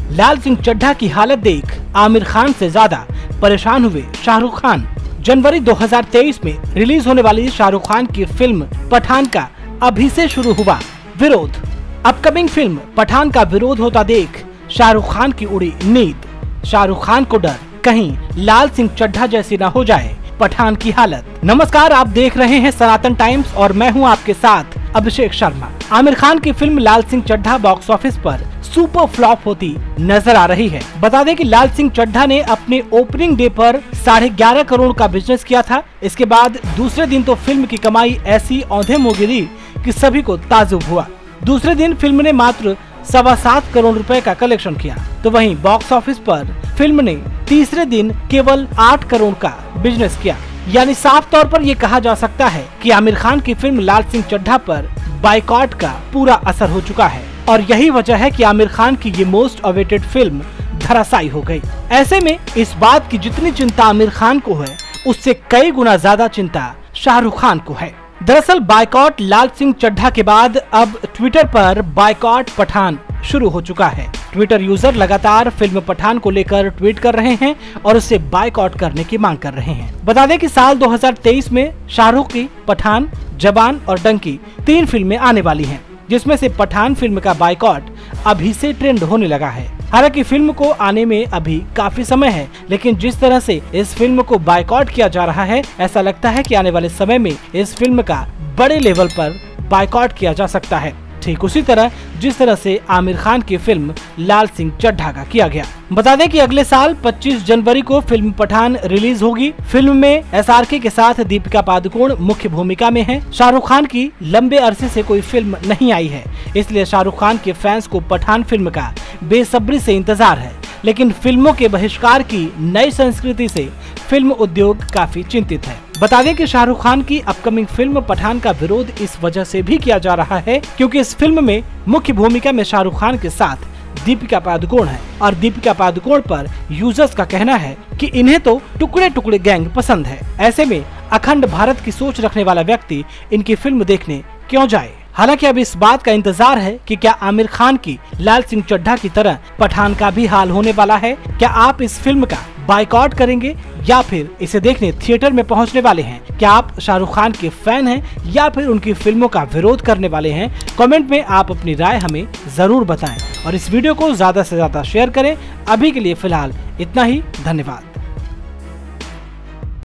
लाल सिंह चड्ढा की हालत देख आमिर खान से ज्यादा परेशान हुए शाहरुख खान। जनवरी 2023 में रिलीज होने वाली शाहरुख खान की फिल्म पठान का अभी से शुरू हुआ विरोध। अपकमिंग फिल्म पठान का विरोध होता देख शाहरुख खान की उड़ी नींद। शाहरुख खान को डर कहीं लाल सिंह चड्ढा जैसी न हो जाए पठान की हालत। नमस्कार, आप देख रहे हैं सनातन टाइम्स और मैं हूं आपके साथ अभिषेक शर्मा। आमिर खान की फिल्म Laal Singh Chaddha box office super सुपर फ्लॉप होती नजर आ रही है। बता दें कि लाल सिंह चड्ढा ने अपने ओपनिंग डे पर 11.5 करोड़ का बिजनेस किया था। इसके बाद दूसरे दिन तो फिल्म की कमाई ऐसी औंधे मुँह गिरी कि सभी को ताज्जुब हुआ। दूसरे दिन फिल्म ने मात्र 7.25 करोड़ रुपए का कलेक्शन किया, तो वहीं बॉक्स ऑफिस पर फिल्म ने तीसरे दिन केवल 8 करोड़ का बिजनेस किया। यानी साफ तौर पर ये कहा जा सकता है कि आमिर खान की फिल्म लाल सिंह चड्ढा पर बाइकॉट का पूरा असर हो चुका है और यही वजह है कि आमिर खान की ये मोस्ट अवेटेड फिल्म धराशायी हो गई। ऐसे में इस बात की जितनी चिंता आमिर खान को है, उससे कई गुना ज्यादा चिंता शाहरुख खान को है। दरअसल बाइकॉट लाल सिंह चड्ढा के बाद अब ट्विटर पर बाइकॉट पठान शुरू हो चुका है। ट्विटर यूजर लगातार फिल्म पठान को लेकर ट्वीट कर रहे हैं और उसे बाइकआउट करने की मांग कर रहे हैं। बता दें कि साल 2023 में शाहरुख की पठान, जवान और डंकी 3 फिल्में आने वाली हैं, जिसमें से पठान फिल्म का बाइकआउट अभी से ट्रेंड होने लगा है। हालांकि फिल्म को आने में अभी काफी समय है, लेकिन जिस तरह से इस फिल्म को बाइकआउट किया जा रहा है, ऐसा लगता है कि आने वाले समय में इस फिल्म का बड़े लेवल पर बाइकआउट किया जा सकता है। ठीक उसी तरह जिस तरह से आमिर खान की फिल्म लाल सिंह चड्ढा का किया गया। बता दें कि अगले साल 25 जनवरी को फिल्म पठान रिलीज होगी। फिल्म में SRK के साथ दीपिका पादुकोण मुख्य भूमिका में है। शाहरुख खान की लंबे अरसे से कोई फिल्म नहीं आई है, इसलिए शाहरुख खान के फैंस को पठान फिल्म का बेसब्री से इंतजार है। लेकिन फिल्मों के बहिष्कार की नई संस्कृति से फिल्म उद्योग काफी चिंतित है। बता दें कि शाहरुख खान की अपकमिंग फिल्म पठान का विरोध इस वजह से भी किया जा रहा है क्योंकि इस फिल्म में मुख्य भूमिका में शाहरुख खान के साथ दीपिका पादुकोण है और दीपिका पादुकोण पर यूजर्स का कहना है कि इन्हें तो टुकड़े टुकड़े गैंग पसंद है। ऐसे में अखंड भारत की सोच रखने वाला व्यक्ति इनकी फिल्म देखने क्यों जाए। हालांकि अब इस बात का इंतजार है कि क्या आमिर खान की लाल सिंह चड्ढा की तरह पठान का भी हाल होने वाला है। क्या आप इस फिल्म का बाइकआउट करेंगे या फिर इसे देखने थिएटर में पहुंचने वाले हैं? क्या आप शाहरुख खान के फैन हैं या फिर उनकी फिल्मों का विरोध करने वाले हैं? कमेंट में आप अपनी राय हमें जरूर बताएं और इस वीडियो को ज्यादा से ज्यादा शेयर करें। अभी के लिए फिलहाल इतना ही। धन्यवाद।